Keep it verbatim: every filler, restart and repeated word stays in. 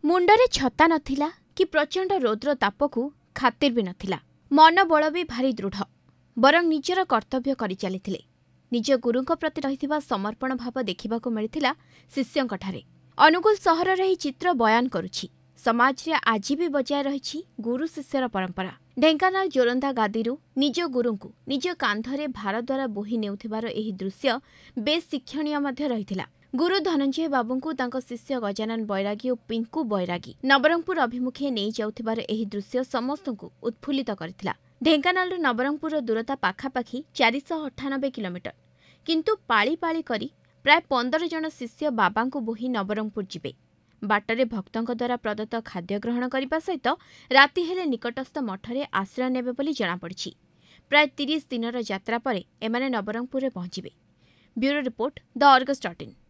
मुंडरे छता नथिला कि प्रचंड रौद्र तापकु खातिर भी नथिला। मनोबल भी भारी दृढ़, बरं निजर कर्तव्य करि चलिथिले। निज गुरुंक प्रति रहिथिबा समर्पण भाव देखिबाकु मिलिथिला शिष्यंकठारे। अनुगुल सहरर एही चित्र बयान करुछि समाज रे आजि भी बजाय रहिछि गुरु शिष्यर परंपरा। ढेंकानाल जोरंदा गादीरु निज गुरुंकु निज कांधरे भार द्वारा बोही नेउथिबार एही दृश्य बेस शिक्षणीय मध्य रहिथिला। गुरु धनंजय बाबूंकु तांको शिष्य गजानन बैरागी और पिंकू बैरागी नवरंगपुर अभिमुखे नहीं जाउथिबार एही दृश्य समस्तंकु उत्फुल्लित करथिला। ढेंकानाल नवरंगपुर दूरता पाखापाखि चार सौ अठानबे किलोमीटर, किंतु पाली पाली करी प्राय पंदर जन शिष्य बाबांकु बोही नवरंगपुर जिबे। बाटरे भक्तों द्वारा प्रदत्त खाद्य ग्रहण करने सहित राति हेले निकटस्थ मठरे आश्रय नेबे बोली जଣାपड़िछि। प्राय तीस दिनर यात्रा परे एमाने नवरंगपुर पहुंचिबे। Bureau report the Argus dot in.